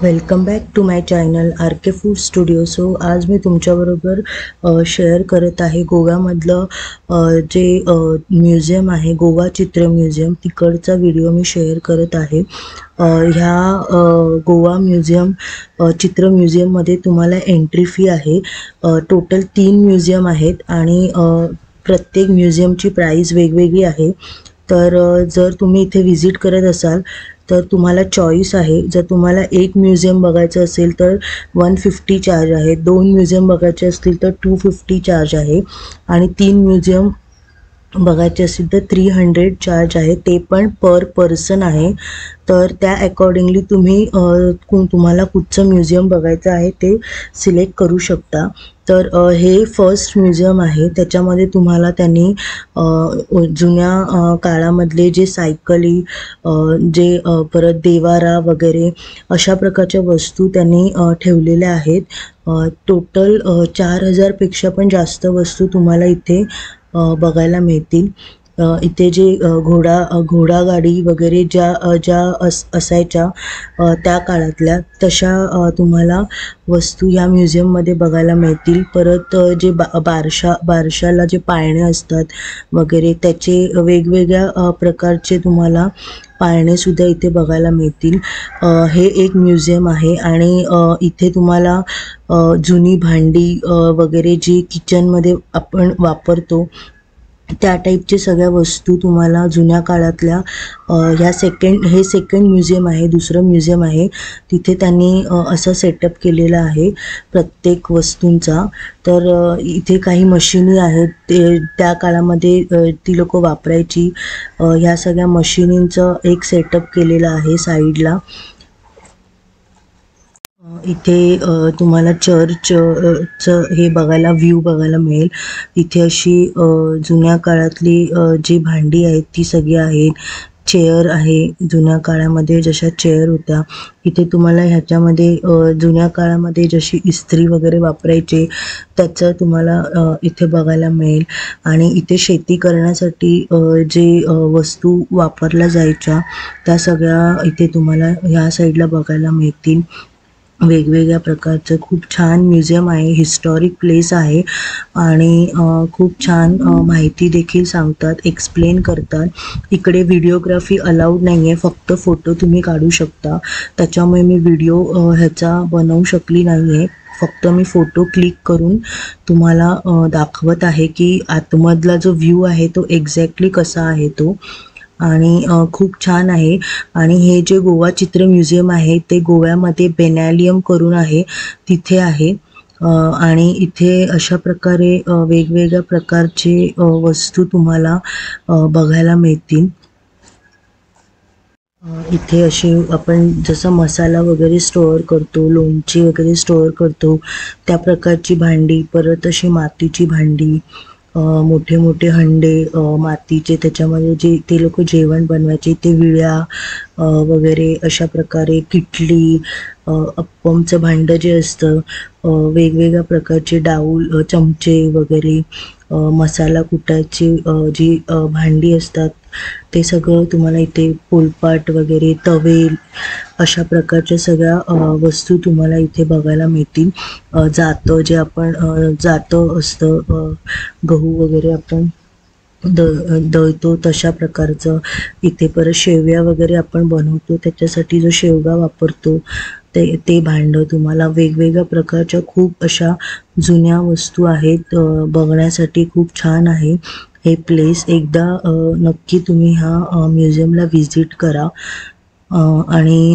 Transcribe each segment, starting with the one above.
Welcome back to my channel R K food studio. So आज मी तुमच्याबरोबर share करत आहे गोव्यामधलं जे म्युझियम आहे, गोवा चित्र म्युझियम, तिकडचा व्हिडिओ मी शेअर करत आहे. ह्या गोवा म्युझियम चित्र म्युझियममध्ये तुम्हाला एंट्री फी आहे. टोटल 3 म्युझियम आहेत आणि प्रत्येक म्युझियमची प्राईस वेगवेगळी आहे. तर जर तुम्ही इथे व्हिजिट करत असाल तर तुम्हाला चॉईस आहे. जर तुम्हाला एक म्युझियम बघायचं असेल तर 150 चार्ज आहे, 2 म्युझियम बघायचे असतील तर 250 चार्ज आहे आणि 3 म्युझियम बघायचे असेल तर 300 चार्ज आहे, ते पण पर पर्सन आहे. तर त्या अकॉर्डिंगली तुम्ही तुम्हाला कुठचं म्युझियम बघायचं आहे ते सिलेक्ट करू शकता. तर हे फर्स्ट म्युझियम आहे. त्याच्यामध्ये तुम्हाला त्यांनी जुन्या काळामधले जे सायकली, जे परत देवारा वगैरे अशा प्रकारच्या वस्तू त्यांनी ठेवलेल्या आहेत. टोटल 4000पेक्षा पण जास्त वस्तू तुम्हाला इथे बघायला मिळतील. इथे जे घोडागाडी वगैरे ज्या असायच्या त्या काळातल्या तशा तुम्हाला वस्तू या म्युझियममध्ये बघायला मिळतील. परत जे बारशाला जे पाळणे असतात वगैरे त्याचे वेगवेगळ्या प्रकारचे तुम्हाला पाळणेसुद्धा इथे बघायला मिळतील. हे एक म्युझियम आहे आणि इथे तुम्हाला जुनी भांडी वगैरे जी किचनमध्ये आपण वापरतो त्या टाईपचे सगळ्या वस्तू तुम्हाला जुन्या काळातल्या हे सेकंड म्युझियम आहे, दुसरं म्युझियम आहे. तिथे त्यांनी असं सेटअप केलेलं आहे प्रत्येक वस्तूंचा. तर इथे काही मशिनी आहेत, ते त्या काळामध्ये ती लोक वापरायची. ह्या सगळ्या मशिनींचं एक सेटअप केलेलं आहे साईडला. इथे तुम्हाला चर्चचं हे बघायला व्ह्यू बघायला मिळेल. इथे अशी जुन्या काळातली जी भांडी आहेत ती सगळी आहेत. चेअर आहे, जुन्या काळामध्ये जशा चेअर होत्या. इथे तुम्हाला ह्याच्यामध्ये जुन्या काळामध्ये जशी इस्त्री वगैरे वापरायचे त्याचं तुम्हाला इथे बघायला मिळेल. आणि इथे शेती करण्यासाठी जे वस्तू वापरल्या जायच्या त्या सगळ्या इथे तुम्हाला ह्या साईडला बघायला मिळतील. वेगवेगळ्या प्रकारचं खूप छान म्युझियम आहे, हिस्टॉरिक प्लेस आहे आणि खूप छान माहिती देखील सांगतात, एक्सप्लेन करतात. इकडे व्हिडिओग्राफी अलाउड नाही आहे, फक्त फोटो तुम्ही काढू शकता. त्याच्यामुळे मी व्हिडिओ ह्याचा बनवू शकली नाही आहे. फक्त मी फोटो क्लिक करून तुम्हाला दाखवत आहे की आतमधला जो व्ह्यू आहे तो एक्झॅक्टली कसा आहे तो. आणि खूप छान आहे. आणि हे जे गोवा चित्र म्युझियम आहे ते गोव्यामध्ये बेनॅलियम करून आहे, तिथे आहे. आणि इथे अशा प्रकारे वेगवेगळ्या प्रकारचे वस्तू तुम्हाला बघायला मिळतील. इथे अशी आपण जसं मसाला वगैरे स्टोअर करतो, लोणची वगैरे स्टोअर करतो त्या प्रकारची भांडी, परत अशी मातीची भांडी, मोठे मोठे हंडे मातीचे, त्याच्यामध्ये जे ते लोक जेवण बनवायचे, ते विळ्या वगैरे अशा प्रकारे, किटली, अप्पमचं भांडं जे असतं, वेगवेगळ्या प्रकारचे डाऊल, चमचे वगैरे, मसाला कुटायची जी भांडी असतात ते सगळं तुम्हाला इथे, पोलपाट वगैरे, तवे, अशा प्रकारच्या सगळ्या वस्तू तुम्हाला इथे बघायला मिळतील. जातं जे आपण जातं असतं, गहू वगैरे आपण दळतो तशा प्रकारचं इथे. परत शेवया वगैरे आपण बनवतो त्याच्यासाठी जो शेवगा वापरतो ते भांडं तुम्हाला. वेगवेगळ्या प्रकारच्या खूप अशा जुन्या वस्तू आहेत. बघण्यासाठी खूप छान आहे हे प्लेस. एकदा नक्की तुम्ही ह्या म्युझियमला व्हिजिट करा. आणि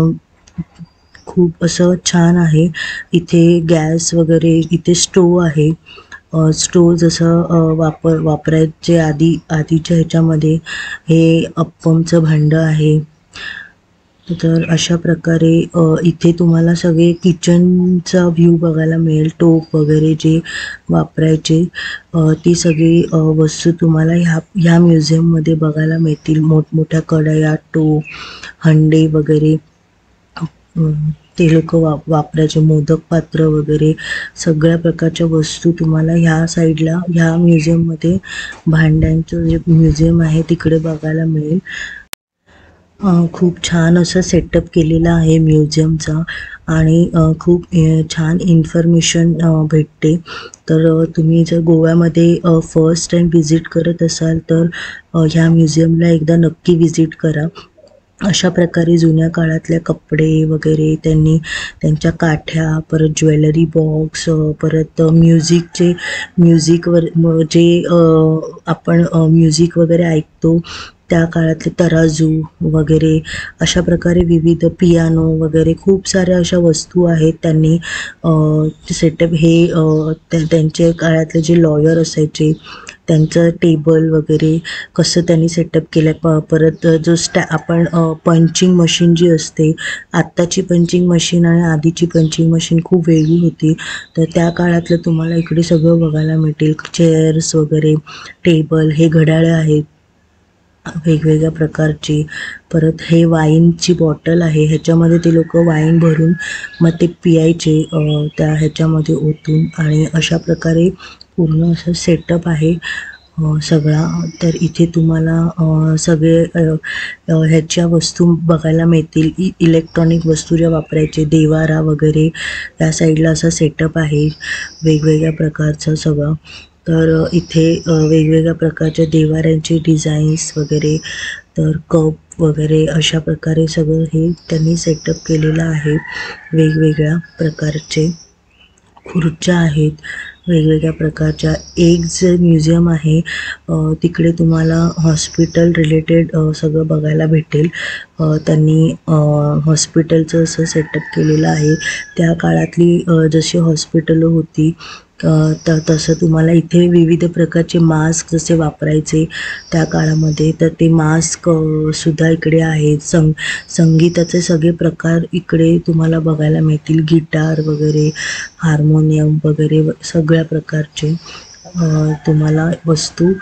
खूप असं छान आहे. इथे गॅस वगैरे, इथे स्टोव आहे. स्टोव जसं वापरायचे आधीच्या ह्याच्यामध्ये हे अप्पमचं भांडं आहे. तर अशा प्रकारे इथे तुम्हाला सगळे किचनचा व्ह्यू बघायला मिळेल. टोप वगैरे जे वापरायचे ती सगळी वस्तू तुम्हाला ह्या म्युझियममध्ये बघायला मिळतील. मोठमोठ्या कढया, टोप, हंडे वगैरे ते लोक वापरायचे, मोदक पात्र वगैरे सगळ्या प्रकारच्या वस्तू तुम्हाला ह्या साईडला ह्या म्युझियममध्ये, भांड्यांचं जे म्युझियम आहे तिकडे बघायला मिळेल. खूप छान असं सेटअप केलेलं आहे म्युझियमचा आणि खूप छान इन्फॉर्मेशन भेटते. तर तुम्ही जर गोव्यामध्ये फर्स्ट टाईम व्हिजिट करत असाल तर ह्या म्युझियमला एकदा नक्की व्हिजिट करा. अशा प्रकारे जुन्या काळातले कपडे वगैरे त्यांनी त्यांच्या काठ्या, परत ज्वेलरी बॉक्स, परत म्युझिकवर जे आपण म्युझिक वगैरे ऐकतो त्या काळातले तराजू वगैरे अशा प्रकारे विविध पियानो वगैरे खूप साऱ्या अशा वस्तू आहेत. त्यांनी सेटअप हे त्यांचे काळातले जे लॉयर असायचे त्यांचं टेबल वगैरे कसं त्यांनी सेटअप केलं. परत जो आपण पंचिंग मशीन जी असते, आत्ताची पंचिंग मशीन आणि आधीची पंचिंग मशीन खूप वेगळी होती. तर त्या काळातलं तुम्हाला इकडे सगळं बघायला मिळेल. चेअर्स वगैरे, टेबल, हे घड्याळे आहेत वेगवेगळ्या प्रकारची. परत हे वाईनची बॉटल आहे, ह्याच्यामध्ये ते लोक वाईन भरून मग ते पियायचे त्या ह्याच्यामध्ये ओतून. आणि अशा प्रकारे पूर्ण असं सेटअप आहे सगळा. तर इथे तुम्हाला सगळे ह्याच्या वस्तू बघायला मिळतील. इलेक्ट्रॉनिक वस्तू ज्या वापरायचे, देवारा वगैरे या साईडला असा सेटअप आहे वेगवेगळ्या प्रकारचं सगळं. तर इथे वेगवेगळ्या प्रकारच्या देवाऱ्यांचे डिझाईन्स वगैरे, तर कप वगैरे अशा प्रकारे सगळं हे त्यांनी सेटअप केलेलं आहे. वेगवेगळ्या प्रकारचे खुर्च्या आहेत वेगवेगळ्या प्रकारच्या. एक जे म्युझियम आहे तिकडे तुम्हाला हॉस्पिटल रिलेटेड सगळं बघायला भेटेल. त्यांनी हॉस्पिटलचं असं सेटअप केलेलं आहे. त्या काळातली जशी हॉस्पिटलं होती तर तसं तुम्हाला इथे विविध प्रकारचे मास्क जसे वापरायचे त्या काळामध्ये, तर ते मास्क सुद्धा इकडे आहेत. संगीताचे सगळे प्रकार इकडे तुम्हाला बघायला मिळतील. गिटार वगैरे, हार्मोनियम वगैरे सगळ्या प्रकारचे तुम्हाला वस्तू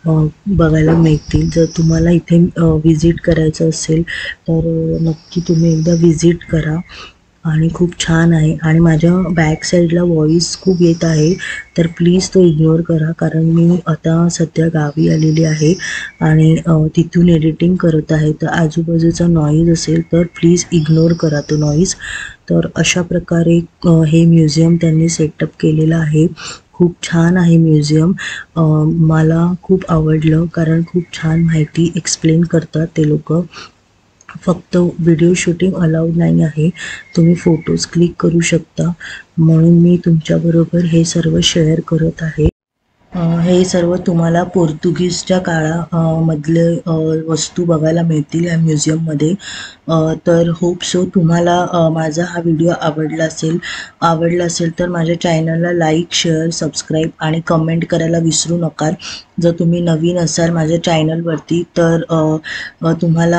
बघायला मिळतील. जर तुम्हाला इथे व्हिजिट करायचं असेल तर नक्की तुम्ही एकदा व्हिजिट करा. आणि खूप छान आहे. आणि माझ्या बॅक साईडला व्हॉईस खूप येत आहे तर प्लीज तो इग्नोर करा, कारण मी आता सध्या गावी आलेली आहे आणि तिथून एडिटिंग करत आहे. तर आजूबाजूचा नॉईज असेल तर प्लीज इग्नोर करा तो नॉईज. तर अशा प्रकारे हे म्युझियम त्यांनी सेटअप केलेलं आहे. खूप छान आहे म्युझियम. मला खूप आवडलं कारण खूप छान माहिती एक्सप्लेन करतात ते लोक. फक्त व्हिडिओ शूटिंग अलाउड नाही आहे, तुम्ही फोटोज क्लिक करू शकता, म्हणून मी तुमच्याबरोबर हे सर्व शेअर करत आहे. हे सर्व तुम्हाला पोर्तुगीजच्या मधले वस्तू बघायला मिळतील या म्युझियममध्ये. तर होप सो तुम्हाला माझा हा व्हिडिओ आवडला असेल तर माझ्या चॅनलला लाईक, शेअर, सबस्क्राईब आणि कमेंट करायला विसरू नका. जर तुम्ही नवीन असाल माझ्या चॅनलवरती तर तुम्हाला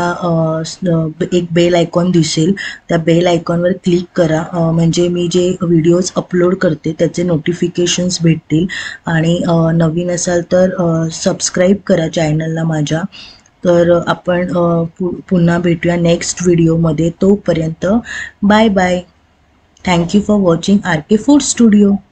एक बेल आयकॉन दिसेल, त्या बेल आयकॉनवर क्लिक करा, म्हणजे मी जे व्हिडिओज अपलोड करते त्याचे नोटिफिकेशन्स भेटतील. आणि नवीन असाल तर सबस्क्राईब करा चॅनलला माझ्या. तर आपण पुन्हा भेटूया नेक्स्ट व्हिडिओमध्ये. तोपर्यंत bye bye. Thank you for watching RK food studio.